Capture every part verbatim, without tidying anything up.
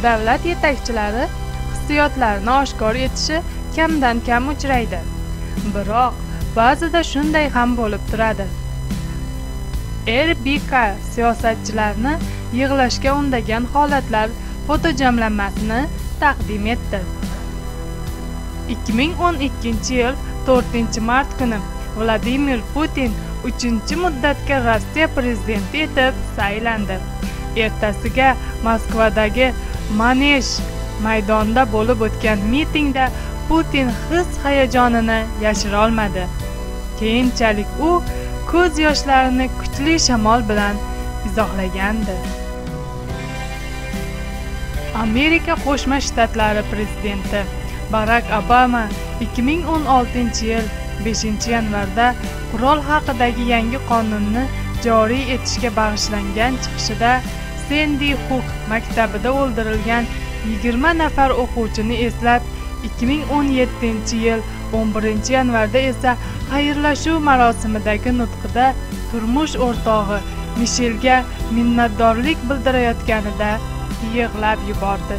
davlat yetakchilari hissiyotlarini oshkor etishi kamdan kam uchraydi. Biroq ba'zida shunday ham bo'lib turadi. R B K siyosatchilarni yig'lashga undagan holatlar fotojamlanmasini taqdim etdi. ikki ming o'n ikkinchi yil to'rtinchi mart kuni Vladimir Putin uchinchi muddatga Rossiya prezidenti etib saylandi. Ertasiga Moskvadagi Manej maydonida bo'lib o'tgan mitingda Putin his-hayajonini yashira olmadi. Keyinchalik u ko'z yoshlarini kuchli shamol bilan izohlagandi. Amerika Qo'shma Shtatlari prezidenti Barack Obama ikki ming o'n oltinchi yil beshinchi yanvarda qurol haqidagi yangi qonunni joriy etishga bag'ishlangan chiqishida Sandy Hook maktabida o'ldirilgan yigirma nafar o'quvchini eslab, ikki ming o'n yettinchi yil o'n birinchi yanvarda esa xayrlashuv marosimidagi nutqida turmush o'rtog'i Mishelga minnatdorlik bildirayotganida yig'lab yubordi.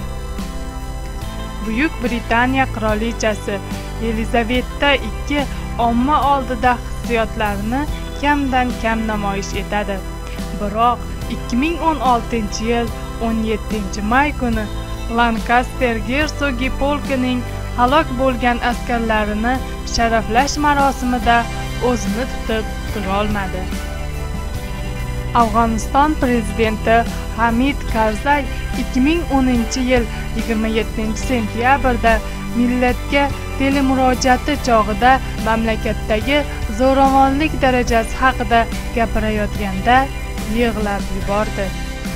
Buyuk Britaniya qirolichasi Yelizaveta ikkinchi omma oldida hissiyotlarini kamdan kam namoyish etadi. Biroq ikki ming o'n oltinchi yil o'n yettinchi may kuni Lankaster gersogi polkining halok bo'lgan askarlarini sharaflash marosimida o'zini tutib tura olmadi. Afg'oniston prezidenti Hamid Karzay ikki ming o'ninchi yil yigirma yettinchi sentyabrda millatga telemurojaati chog'ida mamlakatdagi zo'ravonlik darajasi haqida gapirayotganda yig'lab yubordi.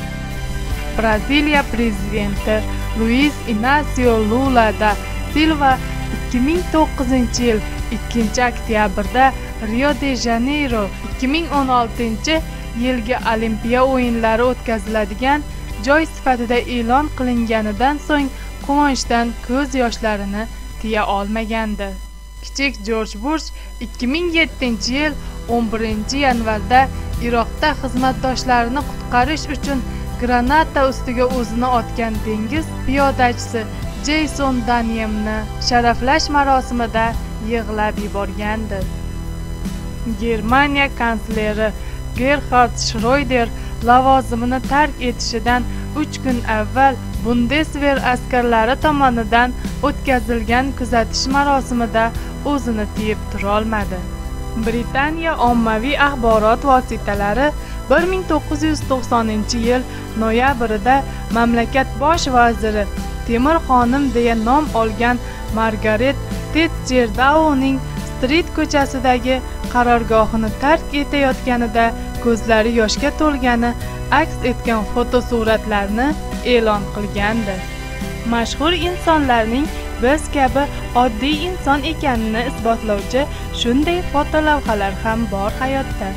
Braziliya prezidenti Luiz Inacio Lula da Silva ikki ming to'qqizinchi yil ikkinchi oktyabrda Rio de Janeiro ikki ming o'n oltinchi yilgi Olimpiya o'yinlari o'tkaziladigan joy sifatida e'lon qilinganidan so'ng quvonchdan ko'z yoshlarini tiya olmagandi. Kichik Jorj Bush ikki ming yettinchi yil o'n birinchi yanvarda Iroqda xizmatdoshlarini qutqarish uchun granata ustiga o'zini otgan dengiz piyodachisi Jeyson Danyemni sharaflash marosimida yig'lab yuborgandi. Germaniya kansleri Gerhard Schröder lavozimini tark etishidan uch kun avval Bundeswehr askarlari tomonidan o'tkazilgan kuzatish marosimida o'zini tiyib tura olmadi. Britaniya ommaviy axborot vositalari bir ming to'qqiz yuz to'qsoninchi yil noyabrida mamlakat bosh vaziri Temir xonim deya nom olgan Margaret Thatcher Downing Street ko'chasidagi qarorgohini tark etayotganida ko'zlari yoshga to'lgani aks etgan fotosuratlarni e'lon qilgandi. Mashhur insonlarning biz kabi oddiy inson ekanini isbotlovchi shunday fotolavhalar ham bor hayotda.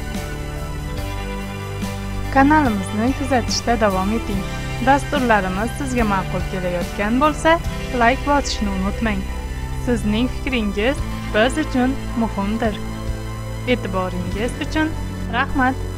Kanalimizni kuzatishda davom eting. Dasturlarimiz sizga ma'qul kelayotgan bo'lsa, like bosishni unutmang. Sizning fikringiz biz uchun muhimdir. E'tiboringiz uchun rahmat.